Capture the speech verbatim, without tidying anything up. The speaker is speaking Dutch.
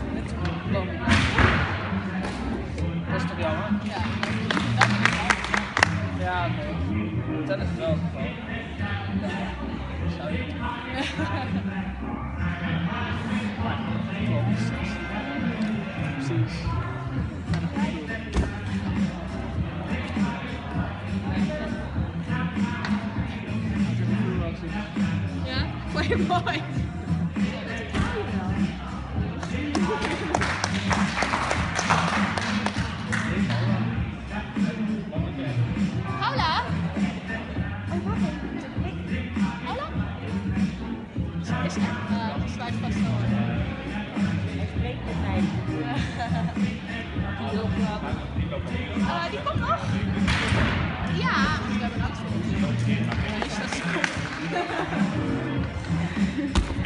Net zo lang. Dat is toch jammer? Ja. Ja, oké. Tennis is wel het geval. Zou je? Precies. Ja? Playboy. Paula? Paula? Is er? Uh, sluit vast zo. Hij spreekt met mij. Die loopt wel. Uh, die komt nog. Ja, we hebben een actie. Dus dat is goed.